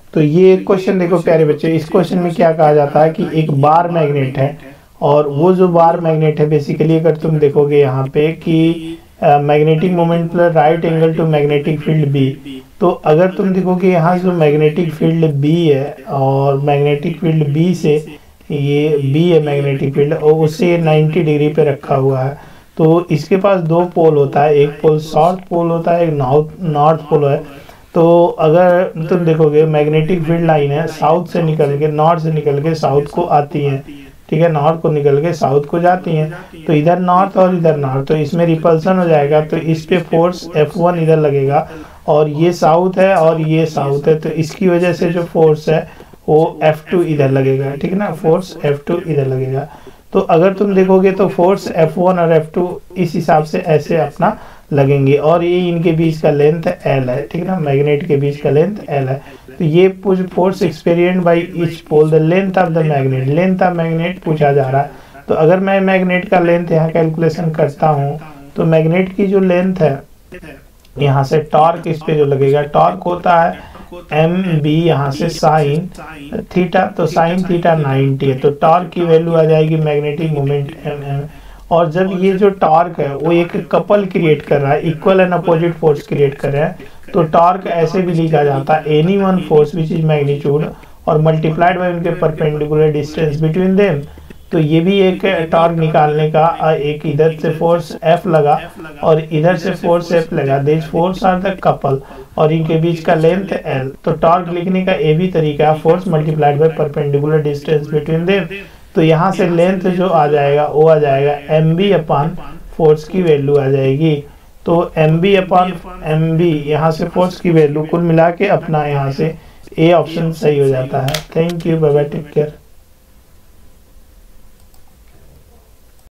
तो ये क्वेश्चन देखो प्यारे बच्चे, इस क्वेश्चन में क्या कहा जाता है कि एक बार मैग्नेट है और वो जो बार मैग्नेट है बेसिकली अगर तुम देखोगे यहाँ पे कि magnetic moment plus right angle to magnetic field B, तो अगर तुम देखोगे यहाँ जो मैग्नेटिक फील्ड बी है और मैग्नेटिक फील्ड बी से ये बी है मैग्नेटिक फील्ड और उससे 90 डिग्री पे रखा हुआ है, तो इसके पास दो पोल होता है, एक पोल साउथ पोल होता है, एक नॉर्थ पोल है। तो अगर तुम देखोगे मैग्नेटिक फील्ड लाइन है साउथ से निकल के नॉर्थ से निकल के साउथ को आती है, ठीक है, नॉर्थ को निकल के साउथ को जाती हैं, तो इधर नॉर्थ और इधर नॉर्थ, तो इसमें रिपल्सन हो जाएगा, तो इस पे फोर्स F1 इधर लगेगा और ये साउथ है और ये साउथ है, तो इसकी वजह से जो फोर्स है वो F2 इधर लगेगा, ठीक है ना, फोर्स F2 इधर लगेगा। तो अगर तुम देखोगे तो फोर्स F1 और F2 इस हिसाब से ऐसे अपना लगेंगे और ये इनके बीच का लेंथ L है, ठीक है ना, मैग्नेट के बीच का लेंथ L है। तो ये force experienced by each pole, the length of the magnet, length of magnet पूछा जा रहा है। तो अगर मैं मैग्नेट का लेंथ यहाँ कैलकुलेशन करता हूँ तो मैग्नेट की जो लेंथ है यहाँ से टॉर्क इस पे जो लगेगा, टॉर्क होता है एम बी यहाँ से साइन थीटा, तो साइन थीटा 90 है, तो टॉर्क की वैल्यू आ जाएगी मैग्नेटिक मोमेंट एम। और जब ये जो टॉर्क है वो एक कपल क्रिएट कर रहा है, equal and opposite force create कर रहा है, तो टॉर्क ऐसे भी लिखा जाता है any one force which is magnitude और मल्टीप्लाइड बाय उनके परपेंडिकुलर डिस्टेंस बिटवीन देम। तो ये भी एक टॉर्क निकालने का एक इधर से फोर्स F लगा और इधर से फोर्स F लगा, this force are the couple और इनके बीच का लेंथ L। तो टॉर्क लिखने का ये भी तरीका है, force multiplied by perpendicular distance between them. तो यहाँ से लेंथ जो आ जाएगा वो आ जाएगा mb अपॉन फोर्स की वैल्यू आ जाएगी, तो mb अपॉन mb यहाँ से फोर्स की वैल्यू कुल मिला के अपना यहाँ से ए ऑप्शन सही हो जाता है। Thank you, bye bye, take care.